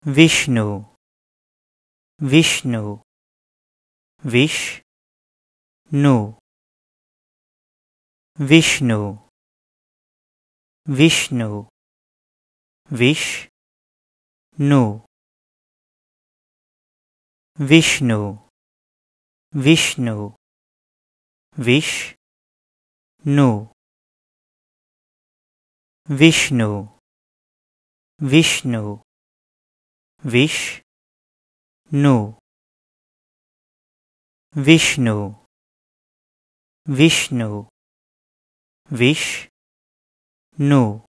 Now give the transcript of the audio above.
Viṣṇu, Viṣṇu, Viṣṇu, Viṣṇu, Viṣṇu, Viṣṇu, Viṣṇu, Viṣṇu, Viṣṇu, Viṣṇu, Viṣṇu, Viṣṇu, Viṣṇu, Viṣṇu, Viṣṇu.